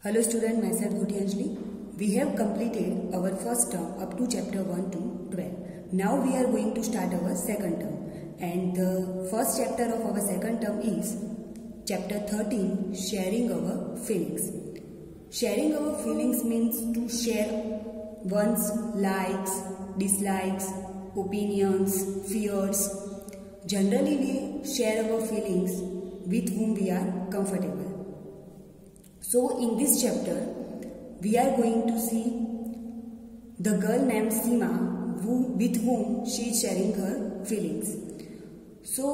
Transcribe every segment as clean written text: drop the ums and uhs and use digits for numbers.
Hello student, myself Ghuti Anjali. We have completed our first term up to chapter 1 to 12. Now we are going to start our second term. And the first chapter of our second term is chapter 13, sharing our feelings. Sharing our feelings means to share one's likes, dislikes, opinions, fears. Generally we share our feelings with whom we are comfortable. So in this chapter, we are going to see the girl named Seema with whom she is sharing her feelings. So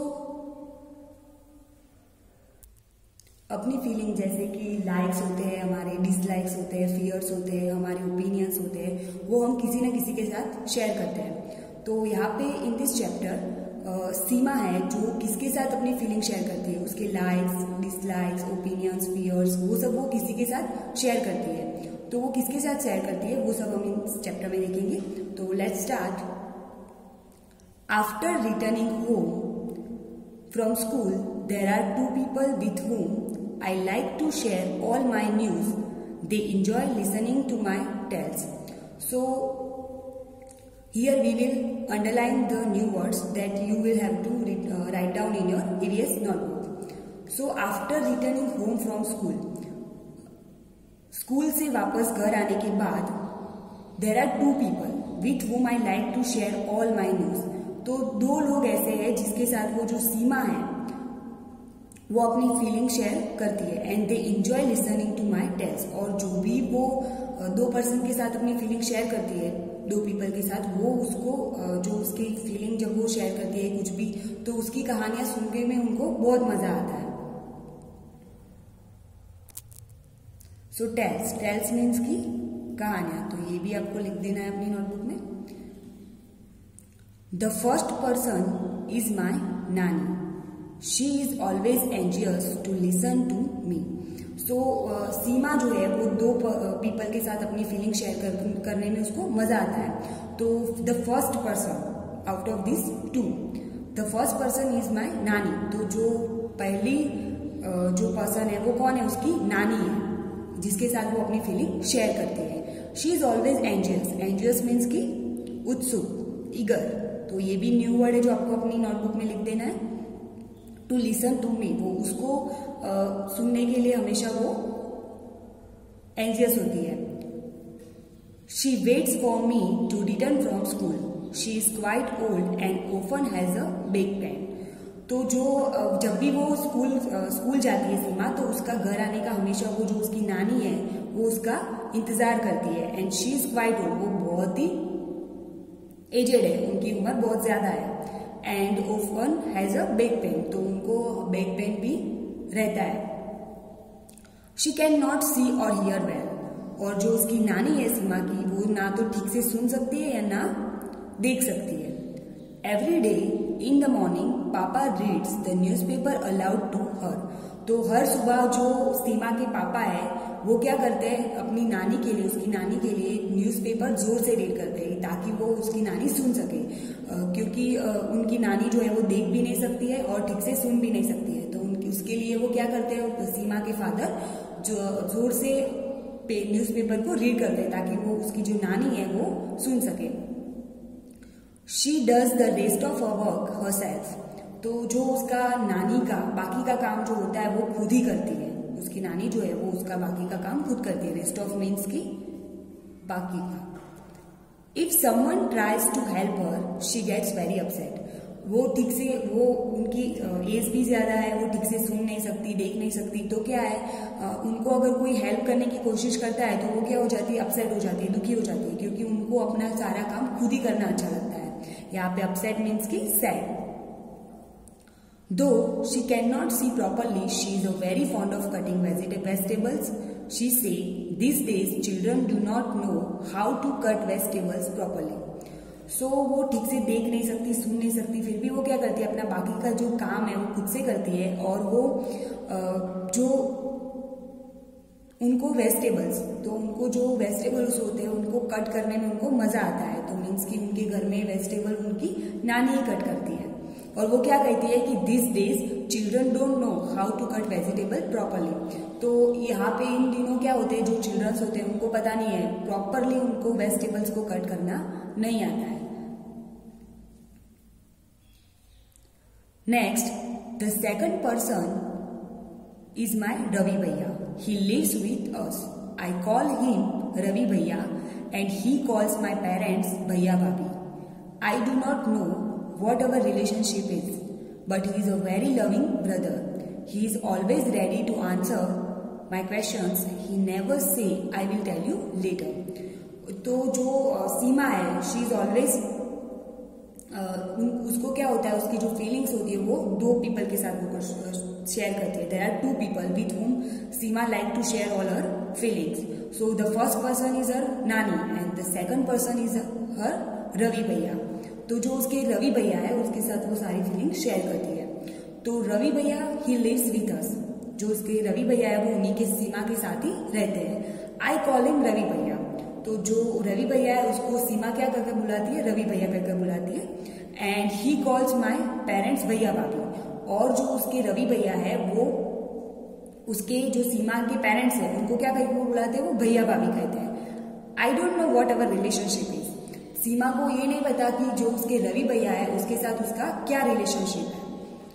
अपनी feeling जैसे कि likes होते हैं, हमारे dislikes होते हैं, fears होते हैं, हमारे ओपिनियंस होते हैं, वो हम किसी न किसी के साथ शेयर करते हैं. तो यहाँ पे इन दिस चैप्टर सीमा है जो किसके साथ अपनी फीलिंग शेयर करती है, उसके लाइक्स, डिसलाइक्स, ओपिनियंस, फियर्स, वो सब वो किसी के साथ शेयर करती है. तो वो किसके साथ शेयर करती है वो सब हम इस चैप्टर में देखेंगे. तो let's start. After returning home from school there are two people with whom I like to share all my news. They enjoy listening to my tales. So here we will underline the new words that you will have to write down in your EVS notebook. So after returning home from school, school से वापस घर आने के बाद there are two people with whom I like to share all my news. तो दो लोग ऐसे हैं जिसके साथ वो जो सीमा है वो अपनी फीलिंग शेयर करती है. And they enjoy listening to my tales. और जो भी वो दो पर्सन के साथ अपनी फीलिंग शेयर करती है, दो पीपल के साथ, वो उसको जो उसकी फीलिंग जब वो शेयर करती है कुछ भी, तो उसकी कहानियां सुनने में उनको बहुत मजा आता है. सो टेल्स मीन्स की कहानियां. तो ये भी आपको लिख देना है अपनी नोटबुक में. The first person is my nani. She is always anxious to listen to me. So सीमा जो है वो दो पीपल के साथ अपनी फीलिंग शेयर करने में उसको मजा आता है. तो the first person out of this two, the first person is my nani. तो जो पहली जो पर्सन है वो कौन है, उसकी नानी है जिसके साथ वो अपनी फीलिंग शेयर करती है. She is always anxious. Anxious means की उत्सुक, ईगर. तो ये भी न्यू वर्ड है जो आपको अपनी नोटबुक में लिख देना है. टू लिसन टू मी, वो उसको सुनने के लिए हमेशा वो एंजियस होती है. She waits for me to return from school. She is quite old and often has a big pain. तो जो जब भी वो स्कूल जाती है सीमा, तो उसका घर आने का हमेशा वो जो उसकी नानी है वो उसका इंतजार करती है. And she is quite old, वो बहुत ही एजेड है, उनकी उम्र बहुत ज्यादा है. And often has a back pain, तो उनको बैक पेन भी रहता है. शी कैन नॉट सी और हियर वेल. और जो उसकी नानी है सीमा की, वो ना तो ठीक से सुन सकती है या ना देख सकती है. Every day in the morning papa reads the newspaper aloud to her. तो हर सुबह जो सीमा के पापा है वो क्या करते हैं, अपनी नानी के लिए, उसकी नानी के लिए न्यूज़पेपर जोर से रीड करते हैं ताकि वो उसकी नानी सुन सके. क्योंकि उनकी नानी जो है वो देख भी नहीं सकती है और ठीक से सुन भी नहीं सकती है. तो उसके लिए वो क्या करते हैं, सीमा के फादर जो जोर से न्यूज़पेपर को रीड करते हैं ताकि वो उसकी जो नानी है वो सुन सके. She does the rest of her work herself. तो जो उसका नानी का बाकी का काम जो होता है वो खुद ही करती है. उसकी नानी जो है वो उसका बाकी का काम खुद करती है. रेस्ट ऑफ मीन्स की बाकी का. If someone tries to help her she gets very upset. वो ठीक से, वो उनकी एज भी ज्यादा है, वो ठीक से सुन नहीं सकती, देख नहीं सकती. तो क्या है, उनको अगर कोई हेल्प करने की कोशिश करता है तो वो क्या हो जाती है, अपसेट हो जाती है, दुखी हो जाती है, क्योंकि उनको अपना सारा काम खुद ही करना अच्छा लगता है. यहाँ पे अपसेट मीन्स की sad. Though she cannot see properly, she is very fond of cutting vegetables. She say, these days children do not know how to cut vegetables properly. So वो ठीक से देख नहीं सकती, सुन नहीं सकती, फिर भी वो क्या करती है, अपना बाकी का जो काम है वो खुद से करती है. और वो जो उनको वेजिटेबल्स, तो उनको जो वेजिटेबल्स होते हैं उनको कट करने में उनको मजा आता है. तो मीन्स कि उनके घर में वेजिटेबल उनकी नानी ही कट करती है. और वो क्या कहती है कि this days children don't know how to cut vegetable properly. तो यहाँ पे इन दिनों क्या होते हैं, जो चिल्ड्रंस होते हैं उनको पता नहीं है प्रॉपरली, उनको वेजिटेबल्स को कट करना नहीं आता है। Next, the second person is my Ravi Bhaiya. He lives with us. I call him Ravi Bhaiya and he calls my parents Bhaiya Bhabhi. I do not know what our relationship is, but he is a very loving brother. He is always ready to answer my questions. He never say I will tell you later. तो जो सीमा है, she is always उसको क्या होता है, उसकी जो feelings होती है वो दो पीपल के साथ वो शेयर करती है। There are two people with whom Seema like to share all her feelings. So the first person is her nani and the second person is her Ravi bhaiya. तो जो उसके रवि भैया है उसके साथ वो सारी फीलिंग्स शेयर करती है। तो रवि भैया ही लिव्स विथ अस, जो उसके रवि भैया है वो उन्हीं के सीमा के साथ ही रहते हैं। I call him Ravi bhaiya. तो जो रवि भैया है उसको सीमा क्या करके बुलाती है, रवि भैया करके बुलाती है। And he calls my parents bhaiya bhabhi. और जो उसके रवि भैया है वो उसके जो सीमा के पेरेंट्स है उनको क्या करके बुलाते हैं, वो भैया भाभी कहते हैं। I don't know what our relationship is. Seema को ये नहीं पता कि जो उसके रवि भैया है उसके साथ उसका क्या रिलेशनशिप है।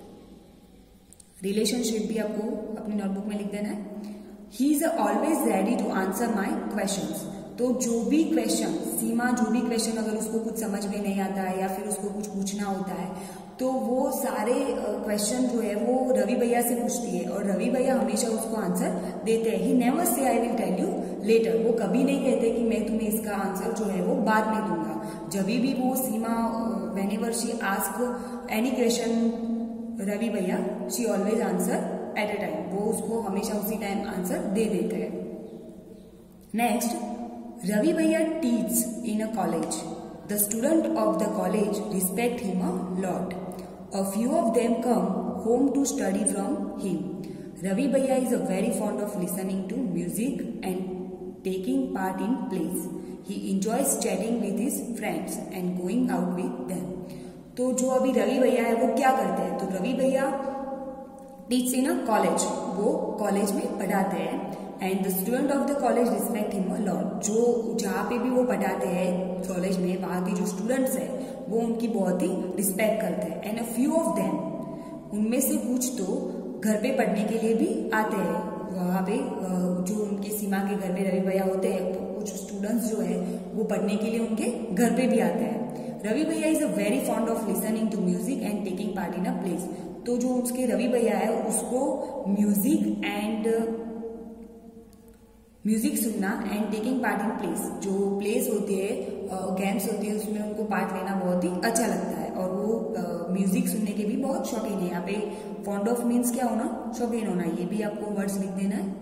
रिलेशनशिप भी आपको अपनी नोटबुक में लिख देना है। He is always ready to answer my questions. तो जो भी क्वेश्चन सीमा, जो भी क्वेश्चन अगर उसको कुछ समझ में नहीं आता है या फिर उसको कुछ पूछना होता है तो वो सारे क्वेश्चन जो है वो रवि भैया से पूछती है और रवि भैया हमेशा उसको आंसर देते हैं। He never say I will tell you later. वो कभी नहीं कहते कि मैं तुम्हें इसका आंसर जो है वो बाद में दूंगा। जब भी वो Seema whenever she ask any question Ravi bhaiya, she always answer at a time. वो उसको हमेशा उसी टाइम आंसर दे देते हैं। Next, Ravi Bhaiya teaches in a college. The student of the college respect him a lot. A few of them come home to study from him. Ravi Bhaiya is a very fond of listening to music and taking part in plays. He enjoys chatting with his friends and going out with them. तो जो अभी रवि भैया है वो क्या करते हैं, तो Ravi bhaiya teach in a college, वो कॉलेज में पढ़ाते हैं। And the student of the college respect him a lot. जो जहाँ पे भी वो पढ़ाते हैं कॉलेज में, वहाँ के जो स्टूडेंट्स हैं वो उनकी बहुत ही रिस्पेक्ट करते हैं। And a few of them, उनमें से कुछ तो घर पे पढ़ने के लिए भी आते हैं। वहाँ पे जो उनकी सीमा के घर में रवि भैया होते हैं तो कुछ स्टूडेंट्स जो है वो पढ़ने के लिए उनके घर पे भी आते हैं। Ravi bhaiya is a very fond of listening to music and taking part in a place. तो जो उसके रवि भैया है उसको म्यूजिक सुनना and taking part in place, जो प्लेस होती है, गेम्स होती है, उसमें उनको पार्ट लेना बहुत ही अच्छा लगता है। और वो म्यूजिक सुनने के भी बहुत शौकीन है। यहाँ पे फॉन्ड ऑफ मीन्स क्या होना, शौकीन होना। ये भी आपको वर्ड्स लिख देना है।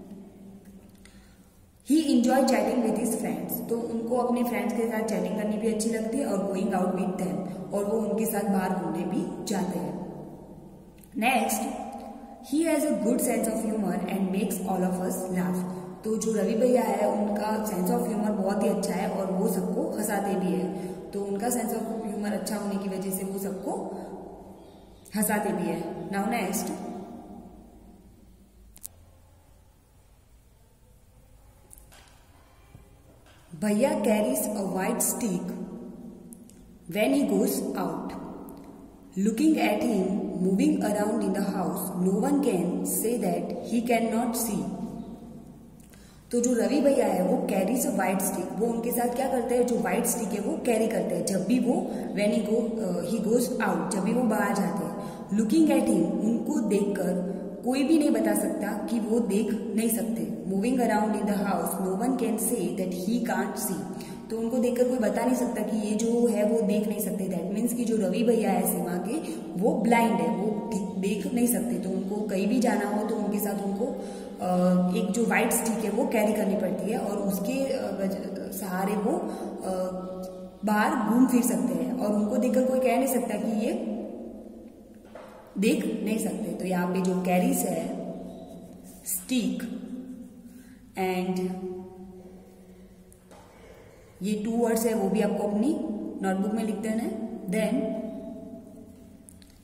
He enjoy chatting with his friends. तो उनको अपने फ्रेंड्स के साथ चैटिंग करनी भी अच्छी लगती है और गोइंग आउट विथ देम, और वो उनके साथ बाहर घूमने भी जाते हैं। Next, he has a good sense of humour and makes all of us laugh. तो जो रवि भैया है उनका सेंस ऑफ ह्यूमर बहुत ही अच्छा है और वो सबको हंसाते भी है। तो उनका सेंस ऑफ ह्यूमर अच्छा होने की वजह से वो सबको हंसाते भी है। Now next, bhaiya carries a white stick when he goes out. Looking at him moving around in the house, no one can say that he cannot see. तो जो रवि भैया है वो कैरीज अ वाइट स्टिक, वो उनके साथ क्या करते हैं, जो वाइट स्टिक है वो कैरी करते हैं जब भी वो व्हेन ही गोज आउट, जब भी वो बाहर जाते हैं। लुकिंग एट हिम, उनको देखकर कोई भी नहीं बता सकता कि वो देख नहीं सकते। Moving around in the house, no one can say that he can't see. तो उनको देखकर कोई बता नहीं सकता कि ये जो है वो देख नहीं सकते। दैट मीन्स कि जो रवि भैया है सीमा के, वो ब्लाइंड है, वो देख नहीं सकते। तो उनको कहीं भी जाना हो तो उनके साथ उनको एक जो वाइट स्टिक है वो कैरी करनी पड़ती है और उसके सहारे वो बाहर घूम फिर सकते हैं और उनको देखकर कोई कह नहीं सकता कि ये देख नहीं सकते। तो यहाँ पे जो कैरीज है स्टिक एंड ये 2 वर्ड्स है वो भी आपको अपनी नोटबुक में लिख देना है। Then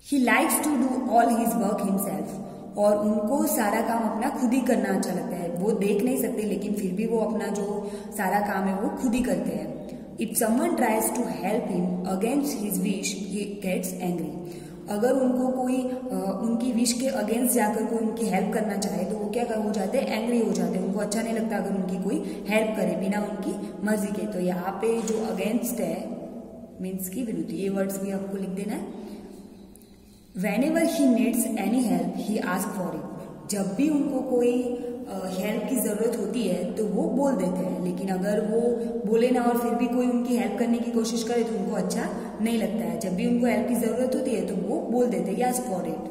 he likes to do all his work himself, और उनको सारा काम अपना खुद ही करना अच्छा लगता है। वो देख नहीं सकते लेकिन फिर भी वो अपना जो सारा काम है वो खुद ही करते हैं। If someone tries to help him against his wish he gets angry. अगर उनको कोई उनकी विश के अगेंस्ट जाकर कोई उनकी हेल्प करना चाहे तो वो क्या हो जाते हैं, एंग्री हो जाते हैं। उनको अच्छा नहीं लगता अगर उनकी कोई हेल्प करे बिना उनकी मर्जी के। तो यहाँ पे जो अगेंस्ट है मीन्स की विरुद्ध, ये वर्ड्स भी आपको लिख देना है। Whenever he needs any help, he asks for it. जब भी उनको कोई हेल्प की जरूरत होती है तो वो बोल देते हैं, लेकिन अगर वो बोले ना और फिर भी कोई उनकी हेल्प करने की कोशिश करे तो उनको अच्छा नहीं लगता है। जब भी उनको हेल्प की जरूरत होती है तो वो बोल देते हैं ask for it.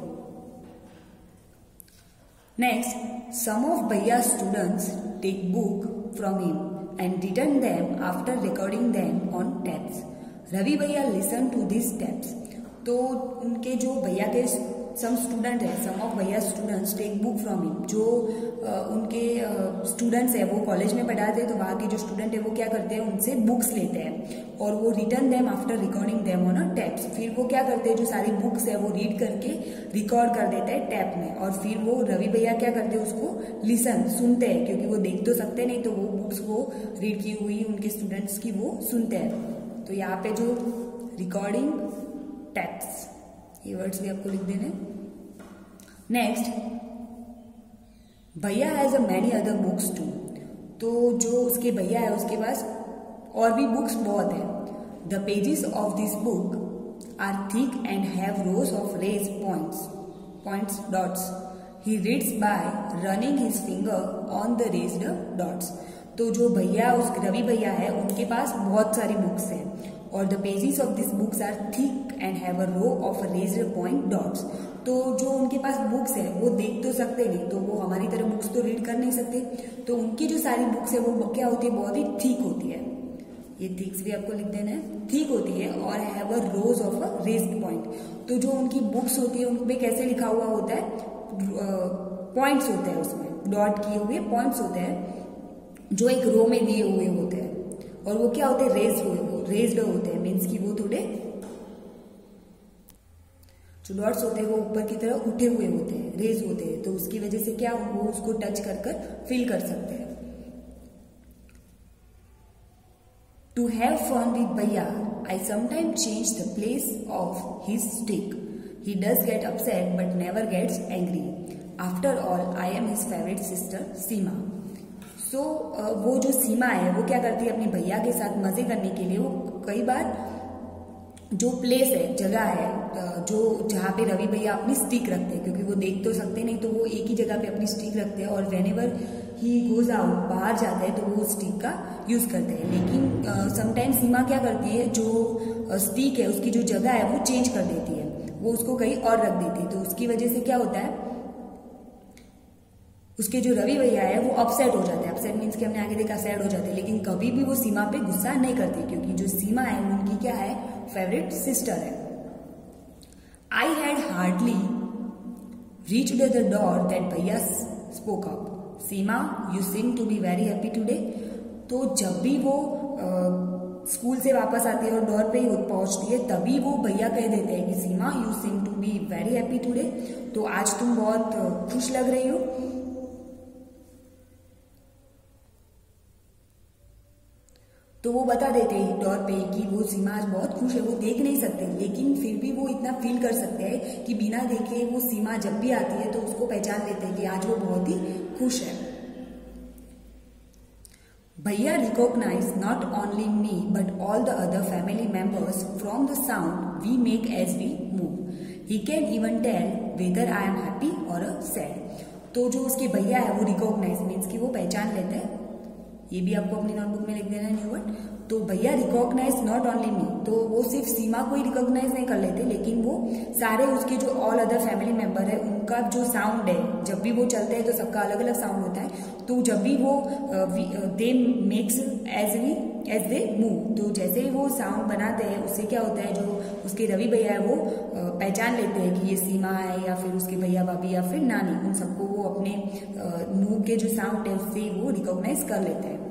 Next, some of Bhaiya's students take book from him and return them after recording them on tapes. Ravi Bhaiya listened to these tapes. तो उनके जो भैया के सम स्टूडेंट है, सम ऑफ भैया students take book from him. जो उनके students है वो कॉलेज में पढ़ाते हैं, तो वहाँ के जो स्टूडेंट है वो क्या करते हैं, उनसे बुक्स लेते हैं और वो return them after recording them on a tapes. फिर वो क्या करते हैं, जो सारी बुक्स है वो रीड करके रिकॉर्ड कर देते हैं टैप में, और फिर वो रवि भैया क्या करते हैं, उसको लिसन सुनते हैं, क्योंकि वो देख तो सकते नहीं, तो वो बुक्स वो रीड की हुई उनके स्टूडेंट्स की वो सुनते हैं। तो यहाँ पे जो रिकॉर्डिंग टैप्स, ये वर्ड्स भी आपको लिख देने। नेक्स्ट, भैया has a many other books too. तो जो उसके भैया है उसके पास और भी बुक्स बहुत है। The pages of this book are thick and have rows of raise points dots. He reads by running his finger on the raised dots. तो जो भैया उस रवि भैया है उनके पास बहुत सारी बुक्स है, और the pages of this books are thick and have a row of raised point dots. तो जो उनके पास बुक्स है वो देख तो सकते नहीं, तो वो हमारी तरह बुक्स तो रीड कर नहीं सकते, तो उनकी जो सारी बुक्स है वो क्या होती है, बहुत ही थिक होती है। ये थिक्स भी आपको लिख देना है, थिक होती है और have a rows of a raised point. तो जो उनकी बुक्स होती है उनपे कैसे लिखा हुआ होता है, पॉइंट्स होते हैं, उसमें डॉट किए हुए पॉइंट्स होते हैं जो एक रो में दिए हुए होते हैं, और वो क्या होते हैं, रेज्ड होते हैं, मीन्स कि वो थोड़े जो डॉट्स होते हैं वो ऊपर की तरफ उठे हुए होते हैं, रेज होते हैं, तो उसकी वजह से क्या वो उसको टच कर फील कर सकते हैं। टू हैव फन विद भैया I sometime change the place of his stick. He does get upset but never gets angry. After all I am his favourite sister Seema. So वो जो सीमा है वो क्या करती है, अपने भैया के साथ मजे करने के लिए वो कई बार जो प्लेस है, जगह है, जो जहाँ पे रवि भैया अपनी स्टिक रखते हैं, क्योंकि वो देख तो सकते नहीं, तो वो एक ही जगह पे अपनी स्टिक रखते हैं, और व्हेनेवर ही गोज आउट, बाहर जाता है तो वो स्टिक का यूज करते हैं। लेकिन समटाइम सीमा क्या करती है, जो स्टिक है उसकी जो जगह है वो चेंज कर देती है, वो उसको कहीं और रख देती है। तो उसकी वजह से क्या होता है, उसके जो रवि भैया है वो अपसेट हो जाते हैं। अपसेट मीन्स कि हमने आगे देखा सैड हो जाते हैं, लेकिन कभी भी वो सीमा पे गुस्सा नहीं करते, क्योंकि जो सीमा है उनकी क्या है, फेवरेट सिस्टर है। I had hardly reached the door that भैया spoke up. Seema you seem to be very happy today. तो जब भी वो स्कूल से वापस आती है और डोर पे ही पहुंचती है, तभी वो भैया कह देते हैं कि Seema you seem to be very happy today. तो आज तुम बहुत खुश लग रही हो। तो वो बता देते हैं डोर पे कि वो सीमा आज बहुत खुश है। वो देख नहीं सकते, लेकिन फिर भी वो इतना फील कर सकते हैं कि बिना देखे वो सीमा जब भी आती है तो उसको पहचान लेते हैं कि आज वो बहुत ही खुश है। भैया recognise not only me but all the other family members from the sound we make as we move. He can even tell whether I am happy और सैड। तो जो उसके भैया है वो रिकॉग्नाइज मीन्स कि वो पहचान लेते हैं। ये भी आपको अपनी नोटबुक में लिख देना है न्यू वर्ड। तो भैया रिकॉग्नाइज नॉट ओनली मी, तो वो सिर्फ सीमा को ही रिकॉग्नाइज नहीं कर लेते, लेकिन वो सारे उसके जो ऑल अदर फैमिली मेंबर है उनका जो साउंड है, जब भी वो चलते हैं तो सबका अलग अलग साउंड होता है। तो जब भी वो they makes as they move, तो जैसे ही वो साउंड बनाते हैं उससे क्या होता है, जो उसके रवि भैया है वो पहचान लेते हैं कि ये सीमा है या फिर उसके भैया भाभी या फिर नानी, उन सबको वो अपने मुंह के जो साउंड है उससे वो रिकॉग्नाइज कर लेते हैं।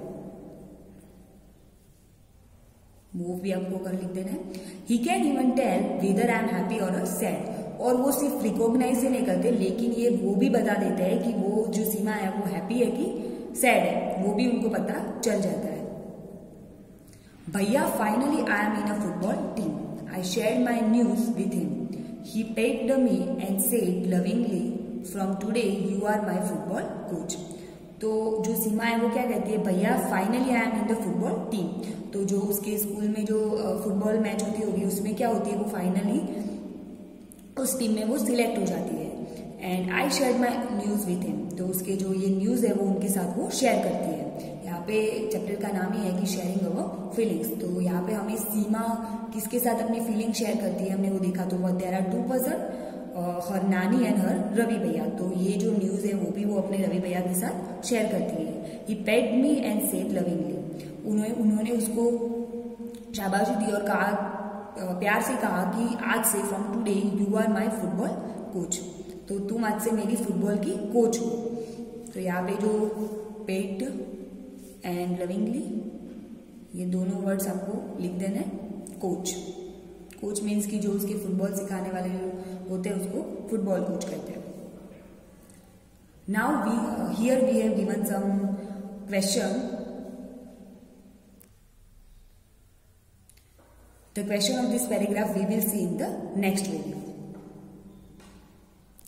मूव भी आपको कर लिख देना है। He can even tell whether I am happy और सैड। और वो सिर्फ रिकॉग्नाइज ही नहीं करते, लेकिन ये वो भी बता देते हैं कि वो जो सीमा है वो हैप्पी है कि सैड है, वो भी उनको पता चल जाता है। भैया finally I am in a football team. I shared my news with him. He paid me and said lovingly from today you are my football coach. तो जो सीमा है वो क्या कहती है, भैया finally I am in the football team. तो जो उसके स्कूल में जो फुटबॉल मैच होती होगी उसमें क्या होती है, वो फाइनली उस टीम में वो सिलेक्ट हो जाती है। And I share my news with him. तो उसके जो ये न्यूज है वो उनके साथ वो शेयर करती है। यहाँ पे चैप्टर का नाम ही है कि शेयरिंग अवर फीलिंग्स। तो यहाँ पे हमें सीमा किसके साथ अपनी फीलिंग शेयर करती है हमने वो देखा। तो वो there are 2 person, her nani and हर रवि भैया। तो ये जो न्यूज है वो भी वो अपने रवि भैया के साथ शेयर करती है। He paid me and said lovingly. उन्होंने उसको शाबाशी दी और कहा, प्यार से कहा कि आज से from today you are my football coach. तो तुम आज से मेरी फुटबॉल की कोच हो। तो यहाँ पे जो पेड एंड लविंगली ये दोनों वर्ड्स आपको लिख देना है। कोच, कोच मीन्स कि जो उसके फुटबॉल सिखाने वाले होते हैं उसको फुटबॉल कोच कहते हैं। Now here we have given some question. The question of this paragraph we will see in the next video.